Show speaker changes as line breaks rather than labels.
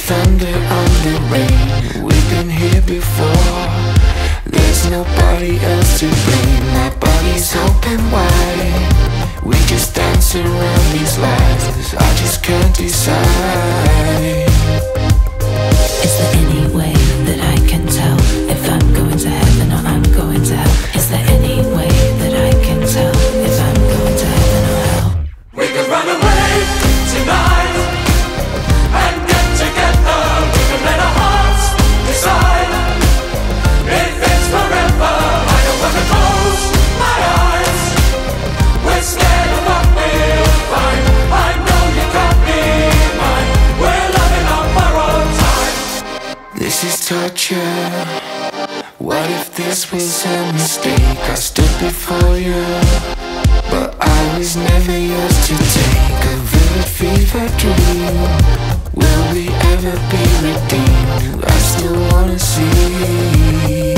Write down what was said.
thunder on the rain. We've been here before, there's nobody else to blame. My body's open wide, we just dance around these lies. I just can't decide.
Is there any way that I can tell if I'm going to heaven or I'm going to hell? Is there any way that I can tell if I'm going to heaven or hell?
We could run away tonight and get together. We could let our hearts decide if it's forever. I don't wanna close my eyes. We're scared of what we'll find. I know you can't be mine. We're loving on borrowed time.
This is torture. What if this was a mistake? I stood before you, but I was never yours to take. A vivid fever dream, will we ever be redeemed? I still wanna see